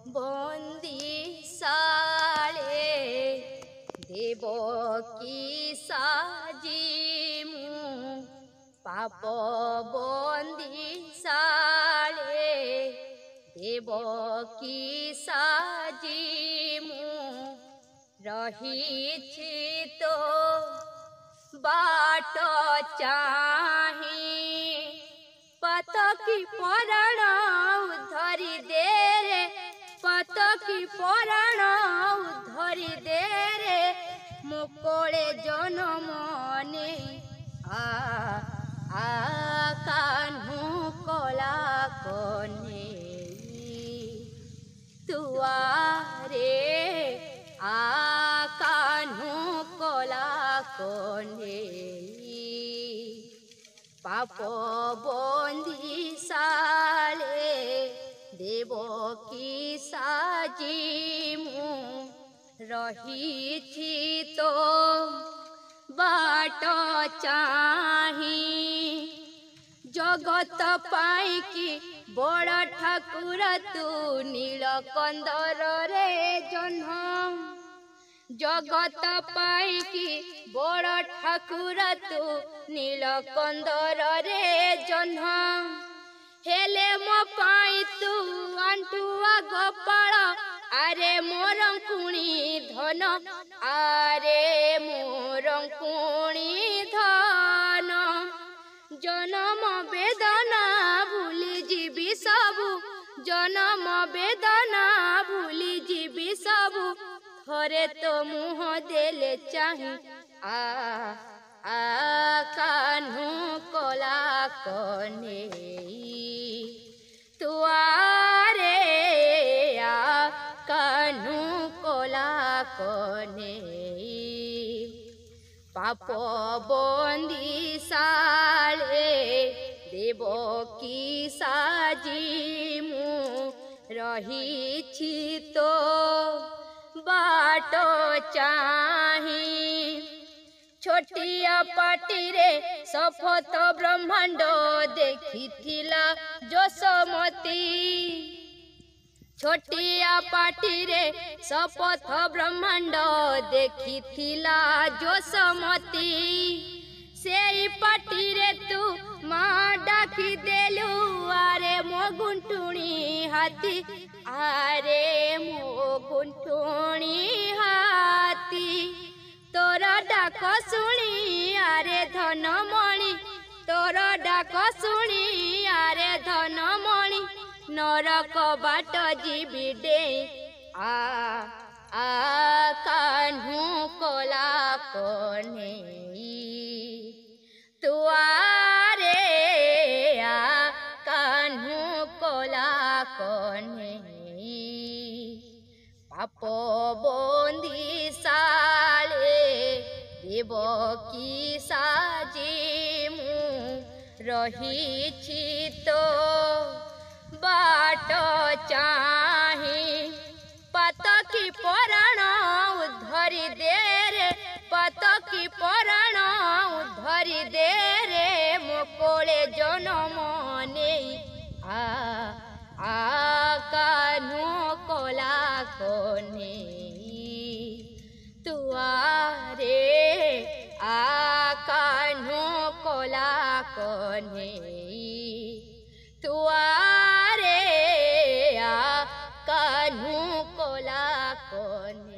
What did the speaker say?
बंदी साले देवकी साजी मु पाप बंदी साले देवकी साजी मु रही तो बाट चाही पतकी पराण धरी दे रे पतकी पराण धरी दे रे मुकोले जनमने आ कान्हू कला कने तुआरे कान्हू कला कने पाप बंदी साले देवकी साजी मु रही तो बाट चाही जगत पाई कि बड़ ठाकुर तू नीलकंदर रे जन्म जगत पाई कि बड़ ठाकुर तू नीलकंदर रे जन्म हेले मो पाई तू आंटुआ गोपाल आरे मोर कुणी धन आरे मोर कुणी धन जन्म वेदना भूली जीवी सबु जन्म वेदना भूली जीवी सबु थरे तो मुँह देले चाही कान्हू कला कने तुआरे कान्हू कला कने पाप बंदी साले देवकी साजी मु रही तो बाट चाही छोटिया पाटी रे शपथ ब्रह्मांड देखिथिला जसमती छोटिया पाटी रे शपथ ब्रह्मांड देखिथिला जसमती सेई पाटी रे तू माँ डाकी देलु आरे मो गुंठुणी हाथी आरे मो गुंठुणी हाथी तोर डाक शुणी आरे धनमणि तोर डाक शुणी आरे धनमणि नरक बाट जीवी डे कान्हू कला कने तुआरे कान्हू कला कने पाप बंदी साले देवकी साजी मु रही तो बाट चाही पतकी पराण धरी दे रे पतकी पराण धरी दे रे मोकोले जनमने कान्हू कला कने तुआरे कान्हू कला कने तुआरे कान्हू कला कने।